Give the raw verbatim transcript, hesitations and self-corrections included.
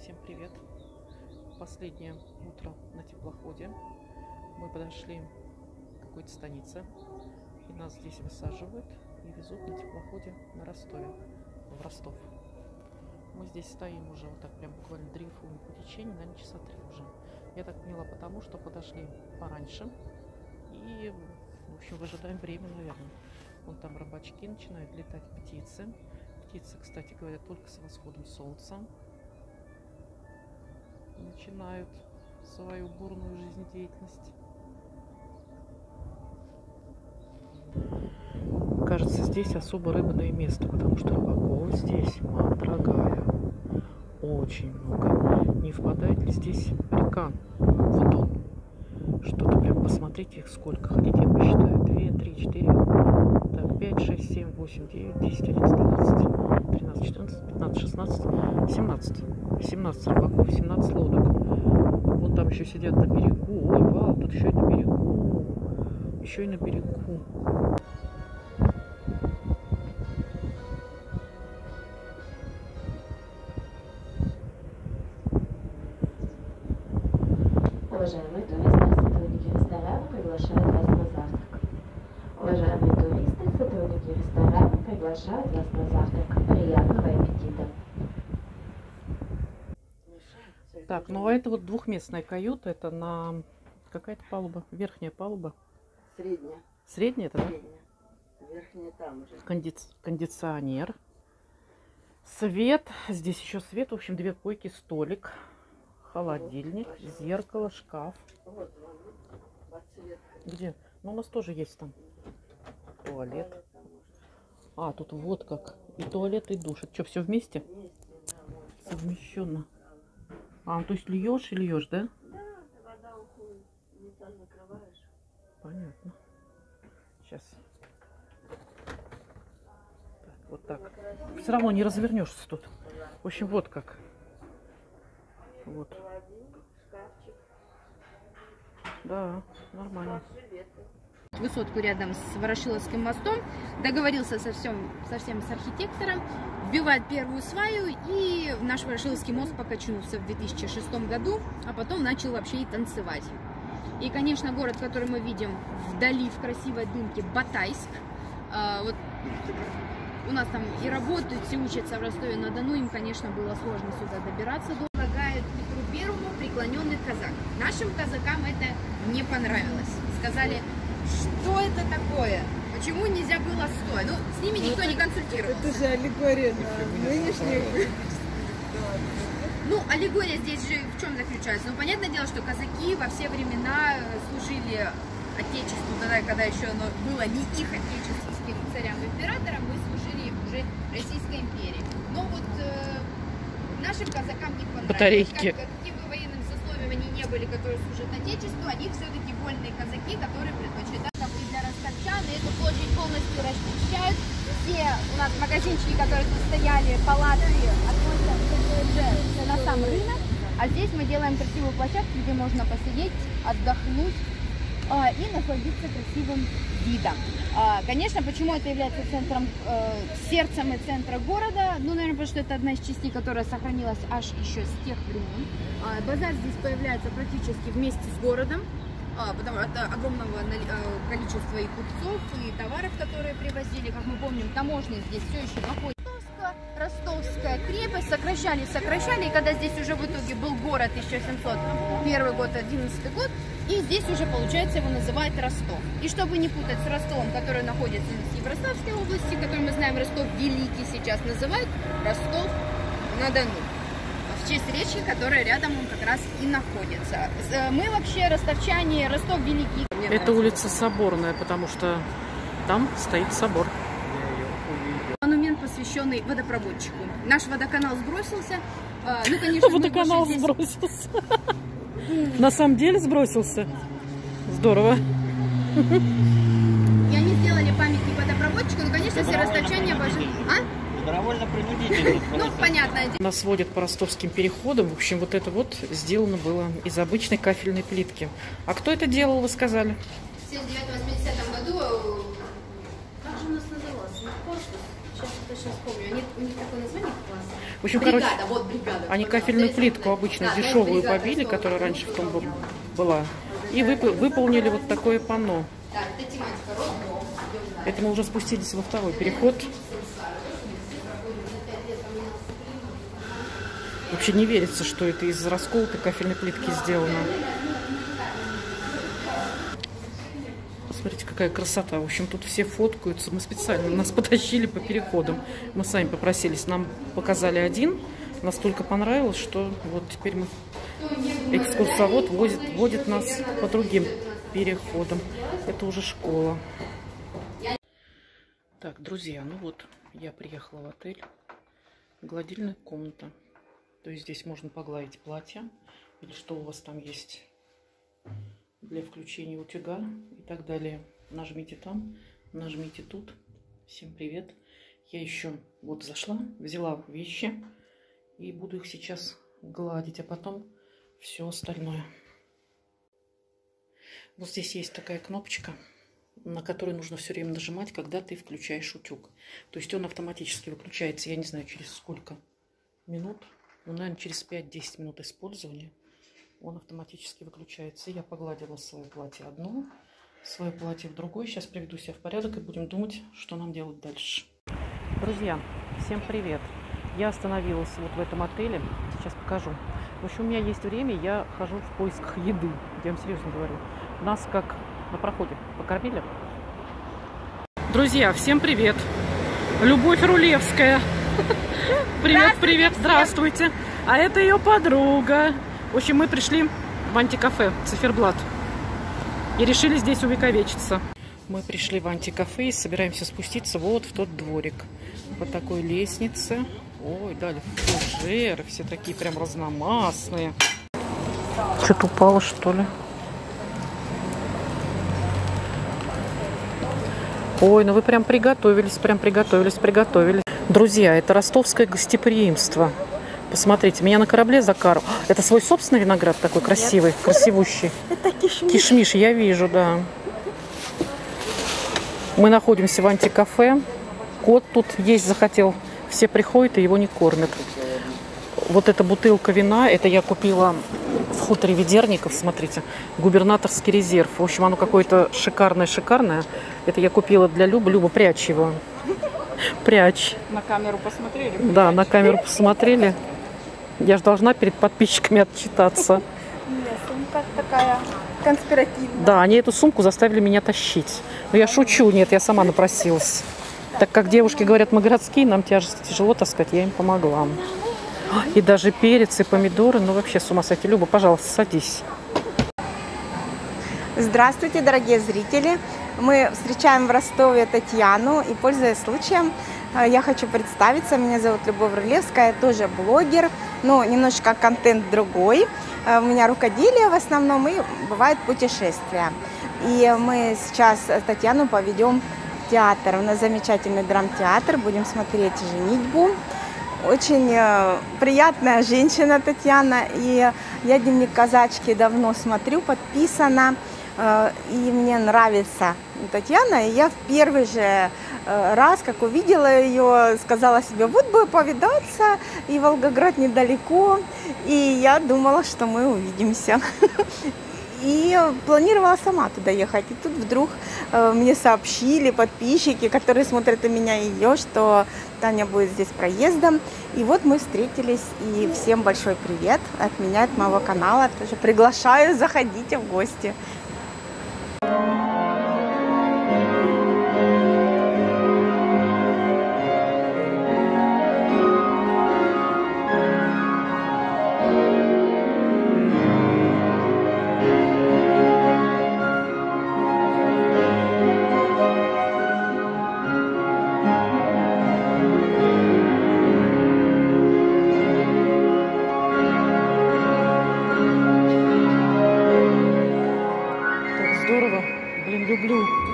Всем привет! Последнее утро на теплоходе. Мы подошли к какой-то станице, и нас здесь высаживают и везут на теплоходе на Ростове, в Ростов. Мы здесь стоим уже вот так прям буквально дрейфуем по течению, наверное, часа три уже. Я так поняла, потому что подошли пораньше и, в общем, выжидаем время, наверное. Вон там рыбачки, начинают летать птицы. Птицы, кстати говоря, только с восходом солнца начинают свою бурную жизнедеятельность. Кажется, здесь особо рыбное место, потому что рыбаков здесь, мама дорогая, очень много. Не впадает ли здесь река в Дон? Что-то прям посмотрите их сколько. Хотите, я посчитаю. две, три, четыре, так, пять, шесть, семь, восемь, девять, десять, одиннадцать, двенадцать, тринадцать, четырнадцать, пятнадцать, шестнадцать, семнадцать. семнадцать рыбаков, семнадцать лодок. Вон там еще сидят на берегу. Ой, вау, тут еще и на берегу. Еще и на берегу. Уважаемые туристы, сотрудники ресторана приглашают вас на завтрак. Уважаемые туристы, сотрудники ресторана приглашают вас на завтрак. Приятного аппетита! Так, ну а это вот двухместная каюта. Это на какая-то палуба? Верхняя палуба? Средняя. Средняя это, да? Средняя. Верхняя там уже. Кондиц... Кондиционер. Свет. Здесь еще свет. В общем, две койки, столик. Холодильник, зеркало, шкаф. Вот вам подсветка. Где? Ну, у нас тоже есть там туалет. А, тут вот как. И туалет, и душ. Это что, все вместе? Совмещенно. А, ну, то есть льешь и льешь, да? Да, вода уходит. Унитаз закрываешь. Понятно. Сейчас. Так, вот так. Все равно не развернешься тут. В общем, вот как. Вот. Шкафчик. Да, нормально. Высотку рядом с Ворошиловским мостом, договорился совсем, совсем с архитектором, вбивать первую сваю, и наш Ворошиловский мост покачнулся в две тысячи шестом году, а потом начал вообще и танцевать. И, конечно, город, который мы видим вдали в красивой дымке, Батайск. А, вот у нас там и работают, и учатся в Ростове-на-Дону, им, конечно, было сложно сюда добираться. Предлагают Петру Первому преклоненный казак. Нашим казакам это не понравилось. Сказали, что это такое? Почему нельзя было стоя? Ну, с ними никто не консультировался. Это же аллегория на нынешнюю. Ну, аллегория здесь же в чем заключается? Ну, понятное дело, что казаки во все времена служили Отечеству, тогда, когда еще оно было не их отечеством, царям-императорам, мы служили уже Российской империи. Но вот э, нашим казакам не понравилось. Батарейки. Как, каким бы военным сословием они не были, которые служат Отечеству, они все-таки вольные казаки, которые предпочитают. И для ростовчан эту площадь полностью расчищают. Все у нас магазинчики, которые тут стояли, палатки, относятся на сам рынок. А здесь мы делаем красивую площадку, где можно посидеть, отдохнуть а, и насладиться красивым видом. А, конечно, почему это является центром, э, сердцем и центром города? Ну, наверное, потому что это одна из частей, которая сохранилась аж еще с тех времен. А, базар здесь появляется практически вместе с городом, а, потому что огромного э, количества и купцов, и товаров, которые привозили. Как мы помним, таможня здесь все еще находится. Ростовская крепость, сокращали, сокращали, и когда здесь уже в итоге был город тысяча семьсот первый год, одиннадцатый год, и здесь уже, получается, его называют Ростов. И чтобы не путать с Ростовом, который находится в Ростовской области, который мы знаем, Ростов Великий сейчас называют, Ростов-на-Дону. В честь речи, которая рядом он как раз и находится. Мы вообще ростовчане, Ростов Великий. Это улица Соборная, потому что там стоит собор. Монумент, посвященный водопроводчику. Наш водоканал сбросился. Ну, конечно, водоканал здесь... сбросился. На самом деле сбросился. Здорово. И они сделали памятник водопроводчику, но, конечно, все ростовчане обожают. А? Добровольно-принудительно. Ну, понятное дело. Нас водят по ростовским переходам. В общем, вот это вот сделано было из обычной кафельной плитки. А кто это делал, вы сказали? В семьдесят девятом — восьмидесятом году... Как же у нас назывался? Корпус. Сейчас сейчас вспомню. Они, у них такое название классное. В общем, бригада, короче, вот бригада. они Вот, кафельную да, плитку обычно да, дешевую бригада, побили, что которая вот, раньше в том что была, и вып- выполнили вот такое панно. Да, это тематика роддом. Это мы уже спустились во второй переход. Вообще не верится, что это из расколотой кафельной плитки сделано. Смотрите, какая красота. В общем, тут все фоткаются. Мы специально нас потащили по переходам. Мы сами попросились. Нам показали один. Настолько понравилось, что вот теперь мы... экскурсовод возит, водит нас по другим переходам. Это уже школа. Так, друзья, ну вот, я приехала в отель. Гладильная комната. То есть здесь можно погладить платье. Или что у вас там есть для включения утюга и так далее. Нажмите там, нажмите тут. Всем привет. Я еще вот зашла, взяла вещи и буду их сейчас гладить, а потом все остальное. Вот здесь есть такая кнопочка, на которую нужно все время нажимать, когда ты включаешь утюг. То есть он автоматически выключается, я не знаю, через сколько минут. Ну, наверное, через пять-десять минут использования он автоматически выключается. Я погладила свое платье одно, свое платье в другое. Сейчас приведу себя в порядок и будем думать, что нам делать дальше. Друзья, всем привет! Я остановилась вот в этом отеле. Сейчас покажу. В общем, у меня есть время, я хожу в поисках еды. Я вам серьезно говорю. Нас как на проходе покормили. Друзья, всем привет! Любовь Рулевская. Привет, привет, здравствуйте. А это ее подруга. В общем, мы пришли в антикафе Циферблат и решили здесь увековечиться. Мы пришли в антикафе и собираемся спуститься вот в тот дворик. По такой лестнице. Ой, дали фужеры, все такие прям разномастные. Что-то упало, что ли? Ой, ну вы прям приготовились, прям приготовились, приготовились. Друзья, это ростовское гостеприимство. Посмотрите, меня на корабле Закаров. Это свой собственный виноград такой красивый, Нет. красивущий. Это кишмиш. Кишмиш, я вижу, да. Мы находимся в антикафе. Кот тут есть захотел. Все приходят и его не кормят. Вот эта бутылка вина, это я купила в хуторе Ведерников, смотрите, губернаторский резерв. В общем, оно какое-то шикарное-шикарное. Это я купила для Любы. Люба, прячь его. Прячь. На камеру посмотрели? Да, на камеру посмотрели. Я же должна перед подписчиками отчитаться. Нет, сумка такая конспиративная. Да, они эту сумку заставили меня тащить. Но я шучу, нет, я сама напросилась. Так как девушки говорят, мы городские, нам тяжесть тяжело таскать, я им помогла. И даже перец, и помидоры, ну вообще с ума сойти. Люба, пожалуйста, садись. Здравствуйте, дорогие зрители. Мы встречаем в Ростове Татьяну, и, пользуясь случаем, я хочу представиться. Меня зовут Любовь Рулевская, я тоже блогер, но немножечко контент другой. У меня рукоделие в основном, и бывают путешествия. И мы сейчас Татьяну поведем в театр. У нас замечательный драмтеатр, будем смотреть «Женитьбу». Очень приятная женщина Татьяна, и я «Дневник казачки» давно смотрю, подписана, и мне нравится Татьяна. И я в первый же раз, как увидела ее, сказала себе, вот бы повидаться, и Волгоград недалеко, и я думала, что мы увидимся. И планировала сама туда ехать. И тут вдруг э, мне сообщили подписчики, которые смотрят и меня, и ее, что Таня будет здесь проездом. И вот мы встретились. И всем большой привет от меня, от моего канала. Тоже приглашаю, заходите в гости. Люблю